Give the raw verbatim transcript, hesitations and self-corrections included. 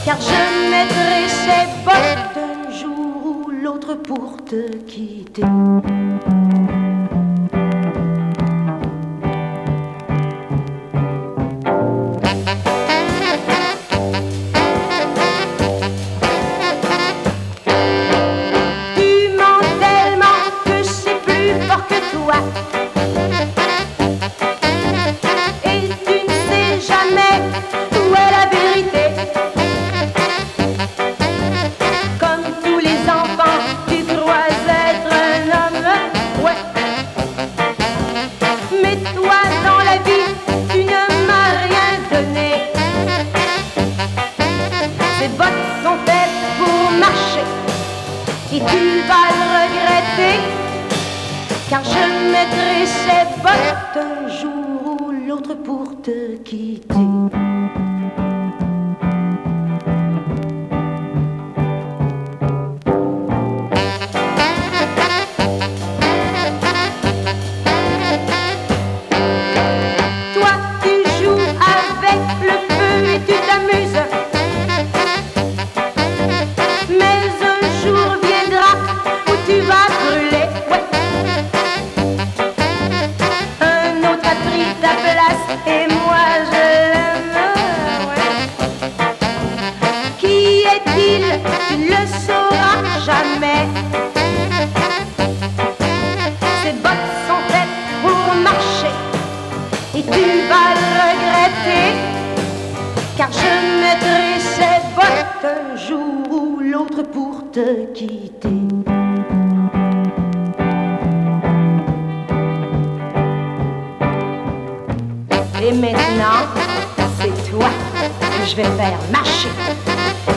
car je mettrai ces bottes un jour ou l'autre pour te quitter. Et tu vas le regretter, car je mettrai ces bottes un jour ou l'autre pour te quitter. Toi, tu joues avec le feu et tu t'amuses, mais un jour tu vas brûler, ouais. Un autre a pris ta place et moi je l'aime, ouais. Qui est-il? Tu ne le sauras jamais. Ces bottes sont faites pour marcher et tu vas le regretter, car je mettrai ces bottes un jour ou l'autre pour te quitter. Et maintenant, c'est toi que je vais faire marcher.